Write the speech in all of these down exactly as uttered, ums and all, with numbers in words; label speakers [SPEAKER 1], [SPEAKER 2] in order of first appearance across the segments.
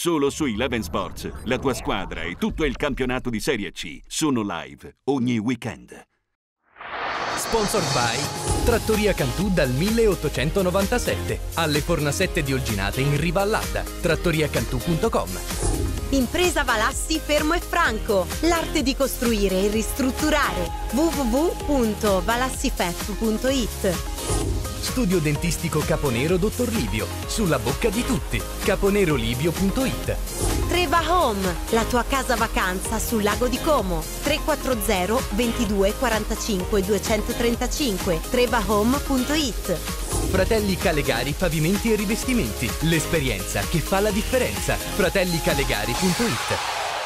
[SPEAKER 1] Solo su Eleven Sports, la tua squadra e tutto il campionato di Serie C sono live ogni weekend.
[SPEAKER 2] Sponsored by Trattoria Cantù dal milleottocentonovantasette. Alle Fornasette di Olginate in Riva All'Adda. trattoria cantù punto com.
[SPEAKER 3] Impresa Valassi Fermo e Franco. L'arte di costruire e ristrutturare. w w w punto valassifef punto it.
[SPEAKER 2] Studio dentistico Caponero Dottor Livio. Sulla bocca di tutti. caponerolivio punto it.
[SPEAKER 3] Treva Home, la tua casa vacanza sul lago di Como. tre quattro zero ventidue quarantacinque duecentotrentacinque. trevahome punto it.
[SPEAKER 2] Fratelli Calegari Pavimenti e Rivestimenti. L'esperienza che fa la differenza. fratelli calegari punto it.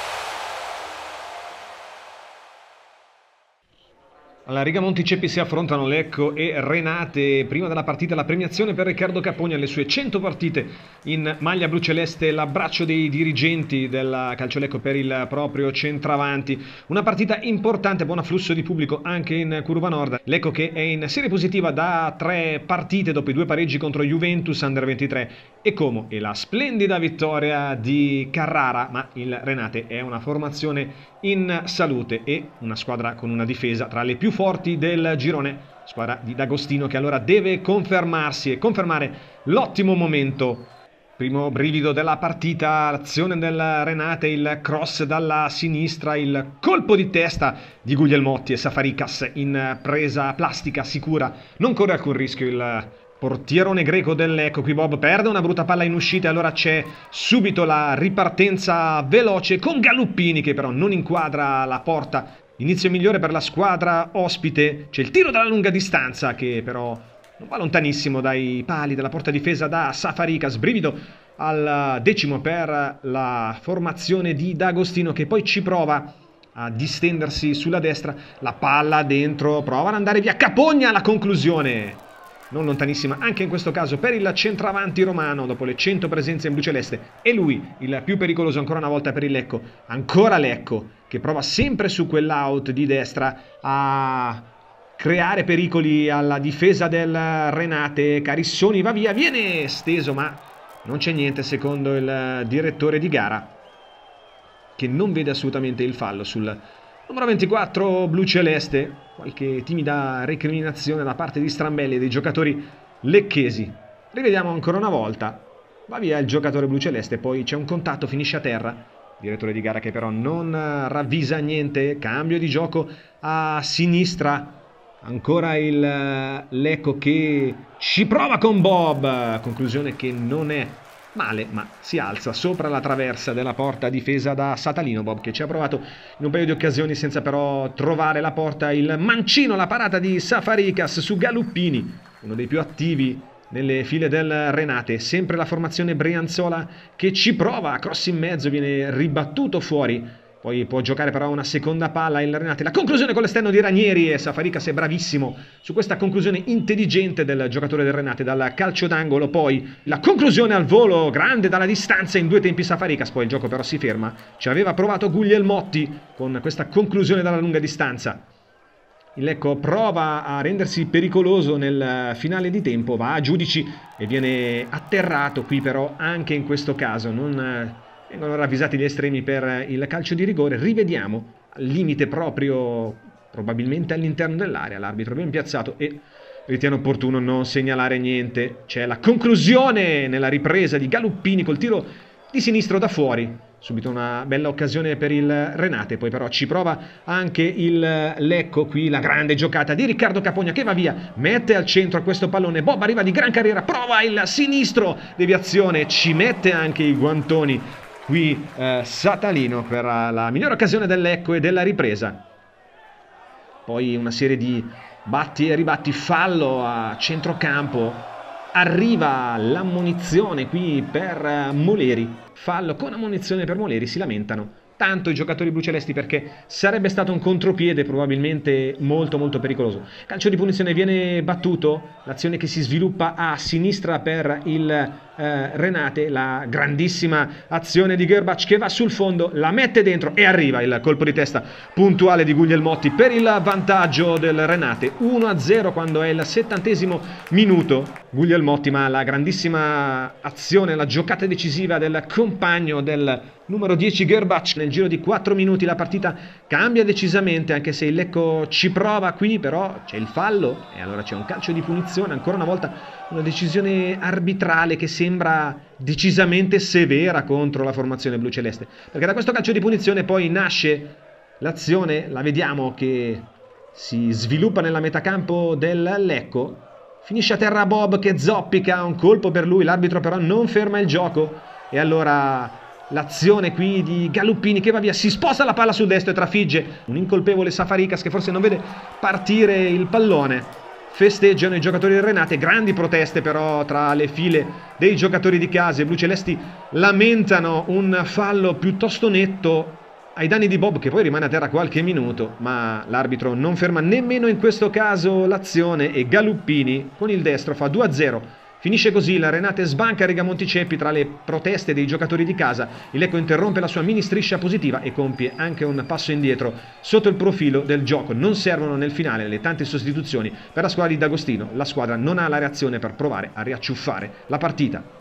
[SPEAKER 4] Alla Rigamonti Ceppi si affrontano Lecco e Renate. Prima della partita la premiazione per Riccardo Capogna, le sue cento partite in maglia bluceleste, l'abbraccio dei dirigenti del Calcio Lecco per il proprio centravanti. Una partita importante, buon afflusso di pubblico anche in Curva Nord. Lecco che è in serie positiva da tre partite dopo i due pareggi contro Juventus Under ventitré e Como e la splendida vittoria di Carrara, ma il Renate è una formazione in salute e una squadra con una difesa tra le più forti del girone, squadra di D'Agostino che allora deve confermarsi e confermare l'ottimo momento. Primo brivido della partita, l'azione del Renate, il cross dalla sinistra, il colpo di testa di Guglielmotti e Safarikas in presa plastica sicura, non corre alcun rischio il portierone greco del Lecco. Qui Bob perde una brutta palla in uscita e allora c'è subito la ripartenza veloce con Galluppini che però non inquadra la porta. Inizio migliore per la squadra ospite, c'è il tiro dalla lunga distanza che però non va lontanissimo dai pali della porta difesa da Safarikas. Brivido al decimo per la formazione di D'Agostino che poi ci prova a distendersi sulla destra, la palla dentro, prova ad andare via Capogna alla conclusione. Non lontanissima anche in questo caso per il centravanti romano dopo le cento presenze in blu celeste. E lui il più pericoloso ancora una volta per il Lecco. Ancora Lecco che prova sempre su quell'out di destra a creare pericoli alla difesa del Renate. Carissoni va via, viene steso ma non c'è niente secondo il direttore di gara che non vede assolutamente il fallo sul numero ventiquattro blu celeste. Qualche timida recriminazione da parte di Strambelli e dei giocatori lecchesi. Rivediamo ancora una volta. Va via il giocatore blu celeste, poi c'è un contatto, finisce a terra. Direttore di gara che però non ravvisa niente. Cambio di gioco a sinistra. Ancora il Lecco che ci prova con Bob. Conclusione che non è male, ma si alza sopra la traversa della porta difesa da Satalino. Bob che ci ha provato in un paio di occasioni senza però trovare la porta. Il mancino, la parata di Safarikas su Galluppini, uno dei più attivi nelle file del Renate. Sempre la formazione Brianzola che ci prova, cross in mezzo, viene ribattuto fuori. Poi può giocare però una seconda palla il Renate. La conclusione con l'esterno di Ranieri e Safarikas è bravissimo su questa conclusione intelligente del giocatore del Renate dal calcio d'angolo. Poi la conclusione al volo grande dalla distanza in due tempi Safarikas. Poi il gioco però si ferma. Ci aveva provato Guglielmotti con questa conclusione dalla lunga distanza. Il Lecco prova a rendersi pericoloso nel finale di tempo, va a giudici e viene atterrato. Qui però anche in questo caso non vengono ravvisati gli estremi per il calcio di rigore. Rivediamo al limite proprio, probabilmente all'interno dell'area, l'arbitro ben piazzato e ritiene opportuno non segnalare niente. C'è la conclusione nella ripresa di Galluppini col tiro di sinistro da fuori. Subito una bella occasione per il Renate, poi però ci prova anche il Lecco. Qui la grande giocata di Riccardo Capogna che va via, mette al centro questo pallone. Bob arriva di gran carriera, prova il sinistro, deviazione, ci mette anche i guantoni. Qui eh, Satalino per la migliore occasione del Lecco e della ripresa. Poi una serie di batti e ribatti, fallo a centrocampo. Arriva l'ammonizione qui per Moleri. Fallo con ammonizione per Moleri, si lamentano tanto i giocatori blucelesti perché sarebbe stato un contropiede probabilmente molto molto pericoloso. Calcio di punizione viene battuto, l'azione che si sviluppa a sinistra per il eh, Renate. La grandissima azione di Gerbach che va sul fondo, la mette dentro e arriva il colpo di testa puntuale di Guglielmotti per il vantaggio del Renate. uno a zero quando è il settantesimo minuto. Guglielmotti, ma la grandissima azione, la giocata decisiva del compagno del numero dieci Gerbach. Nel giro di quattro minuti la partita cambia decisamente, anche se il Lecco ci prova qui, però c'è il fallo e allora c'è un calcio di punizione. Ancora una volta una decisione arbitrale che sembra decisamente severa contro la formazione bluceleste, perché da questo calcio di punizione poi nasce l'azione, la vediamo che si sviluppa nella metacampo del Lecco. Finisce a terra Bob che zoppica, un colpo per lui, l'arbitro però non ferma il gioco e allora l'azione qui di Galuppini che va via, si sposta la palla sul destro e trafigge un incolpevole Safaricas che forse non vede partire il pallone. Festeggiano i giocatori del Renate, grandi proteste però tra le file dei giocatori di casa. I blucelesti lamentano un fallo piuttosto netto ai danni di Bob, che poi rimane a terra qualche minuto, ma l'arbitro non ferma nemmeno in questo caso l'azione e Galuppini con il destro fa due a zero. Finisce così, la Renate sbanca Rigamonti Ceppi tra le proteste dei giocatori di casa. Il Lecco interrompe la sua mini striscia positiva e compie anche un passo indietro sotto il profilo del gioco. Non servono nel finale le tante sostituzioni per la squadra di D'Agostino. La squadra non ha la reazione per provare a riacciuffare la partita.